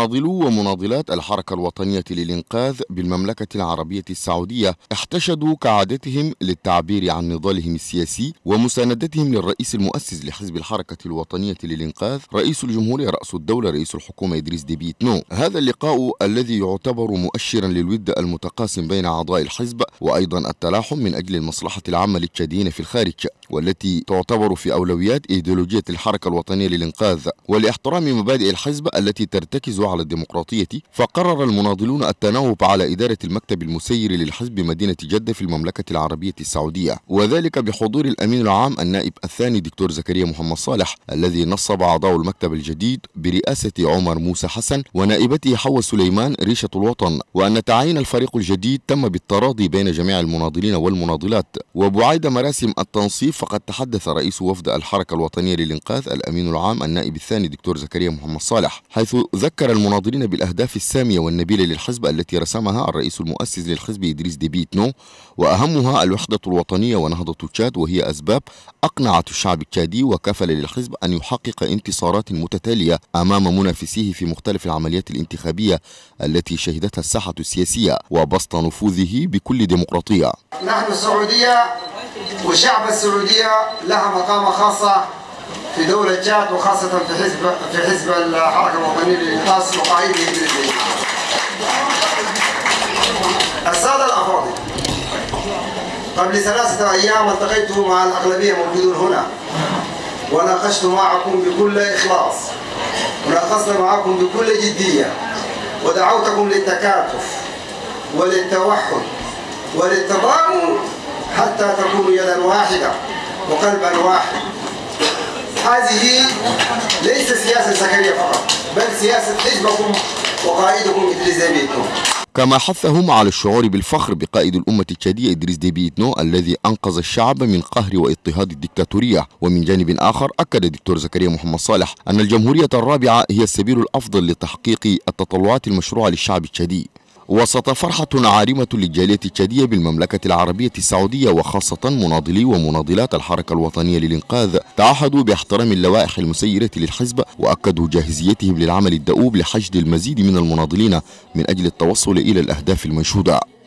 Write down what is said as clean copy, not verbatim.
مناضلو ومناضلات الحركة الوطنية للإنقاذ بالمملكة العربية السعودية احتشدوا كعادتهم للتعبير عن نضالهم السياسي ومساندتهم للرئيس المؤسس لحزب الحركة الوطنية للإنقاذ رئيس الجمهورية رأس الدولة رئيس الحكومة إدريس ديبي إتنو. هذا اللقاء الذي يعتبر مؤشرا للود المتقاسم بين أعضاء الحزب وأيضا التلاحم من أجل المصلحة العامة للتشاديين في الخارج، والتي تعتبر في أولويات إيديولوجية الحركة الوطنية للإنقاذ ولاحترام مبادئ الحزب التي ترتكز على الديمقراطية. فقرر المناضلون التناوب على إدارة المكتب المسير للحزب بمدينة جدة في المملكة العربية السعودية، وذلك بحضور الأمين العام النائب الثاني دكتور زكريا محمد صالح الذي نصب أعضاء المكتب الجديد برئاسة عمر موسى حسن ونائبته حواء سليمان ريشة الوطن، وأن تعيين الفريق الجديد تم بالتراضي بين جميع المناضلين والمناضلات. وبعيد مراسم التنصيب فقد تحدث رئيس وفد الحركة الوطنية للإنقاذ الأمين العام النائب الثاني دكتور زكريا محمد صالح، حيث ذكر المناضلين بالأهداف السامية والنبيلة للحزب التي رسمها الرئيس المؤسس للحزب إدريس ديبي إتنو، وأهمها الوحدة الوطنية ونهضة تشاد، وهي أسباب أقنعت الشعب التشادي وكفل للحزب أن يحقق انتصارات متتالية أمام منافسيه في مختلف العمليات الانتخابية التي شهدتها الساحة السياسية وبسط نفوذه بكل ديمقراطية. نحن السعودية والشعب السعودية لها مقامة خاصة في دولة تشاد، وخاصة في حزب الحركة الوطنية للإنقاذ وقائده إدريس ديبي. السادة الأفاضل، قبل 3 أيام التقيت مع الأغلبية موجودون هنا وناقشت معكم بكل إخلاص وناقشنا معكم بكل جدية ودعوتكم للتكاتف وللتوحد وللتضامن حتى تكونوا يدا واحدة وقلبا واحد. هذه ليس سياسة زكريا فقط، بل سياسة حزبكم وقائدكم إدريس ديبي إتنو. كما حثهم على الشعور بالفخر بقائد الأمة التشادية إدريس ديبي إتنو الذي أنقذ الشعب من قهر واضطهاد الدكتاتورية. ومن جانب آخر أكد الدكتور زكريا محمد صالح أن الجمهورية الرابعة هي السبيل الأفضل لتحقيق التطلعات المشروعة للشعب التشادي. وسط فرحة عارمة للجالية التشادية بالمملكة العربية السعودية وخاصة مناضلي ومناضلات الحركة الوطنية للإنقاذ تعهدوا باحترام اللوائح المسيرة للحزب وأكدوا جاهزيتهم للعمل الدؤوب لحشد المزيد من المناضلين من أجل التوصل إلى الأهداف المنشودة.